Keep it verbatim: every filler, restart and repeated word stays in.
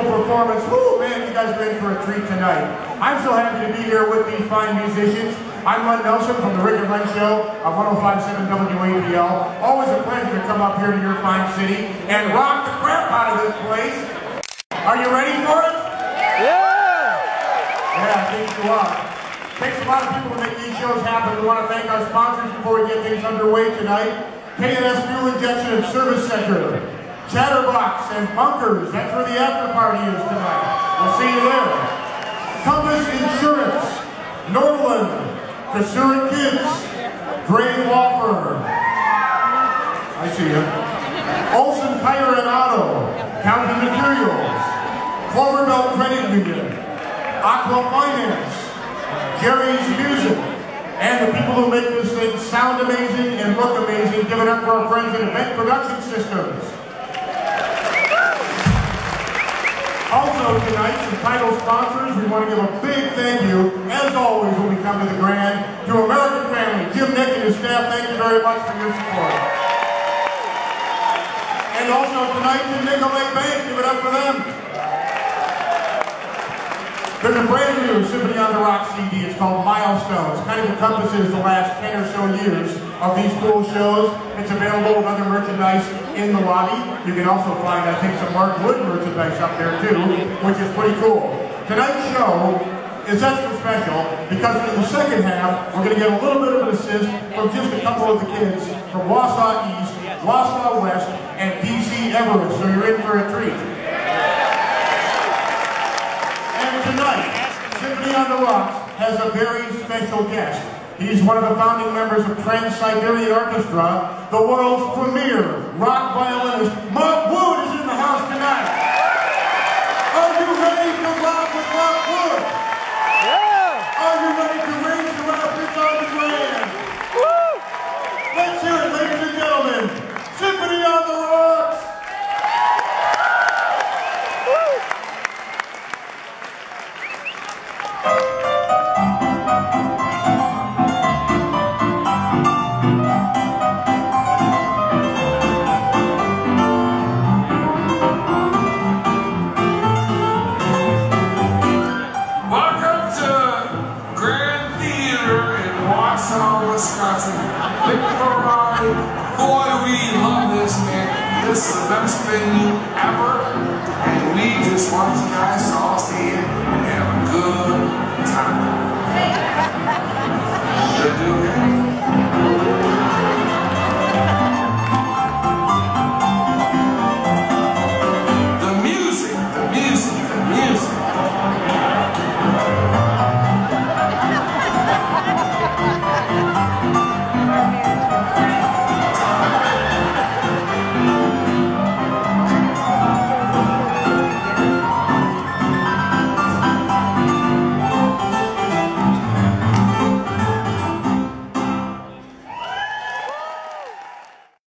special performance. Woo, man, you guys are in for a treat tonight. I'm so happy to be here with these fine musicians. I'm Len Nelson from the Rick and Len Show on one oh five point seven W A P L. Always a pleasure to come up here to your fine city and rock the crap out of this place. Are you ready for it? Yeah! Yeah, I think you are. It takes a lot of people to make these shows happen. We want to thank our sponsors before we get things underway tonight. K and S Fuel Injection and Service Center, Chatterbox and Bunkers. That's where the after party is tonight. We'll see you there. Compass Insurance, Norland, Kasura Kids, Gray Law Firm. I see you. Olson Tire and Auto, County Materials, Cloverbelt Credit Union, Aqua Finance, Jerry's Music, and the people who make this thing sound amazing and look amazing. Give it up for our friends at Event Production Systems. Also tonight, some title sponsors. We want to give a big thank you, as always when we come to the Grand, to American Family. Jim Nick and his staff, thank you very much for your support. And also tonight to Nicolay Bank, give it up for them. There's a brand new Symphony on the Rock C D. It's called Milestones. Kind of encompasses the last ten or so years of these cool shows. It's available with other merchandise in the lobby. You can also find, I think, some Mark Wood merchandise up there too, which is pretty cool. Tonight's show is extra special because in the second half, we're going to get a little bit of an assist from just a couple of the kids from Wausau East, Wausau West, and D C Everest. So you're in for a treat. Tonight, Symphony on the Rocks has a very special guest. He's one of the founding members of Trans-Siberian Orchestra, the world's premier rock violinist. Mark Wood is in the house tonight. Are you ready to rock with Mark Wood? Yeah! Are you ready to raise the rapids on the Grand? Woo! Let's hear it, ladies and gentlemen. Symphony on the Rocks! Wisconsin. Big Ferrari. Boy, we love this, man. This is the best venue ever. And we just want you guys to all stay in and have a good time. Good,